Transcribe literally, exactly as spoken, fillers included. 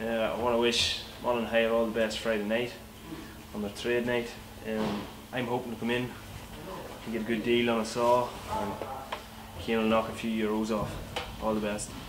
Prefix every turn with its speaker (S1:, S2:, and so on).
S1: Uh, I want to wish Mullen Hire all the best Friday night on their trade night. Um, I'm hoping to come in and get a good deal on a saw, and Cian will knock a few euros off. All the best.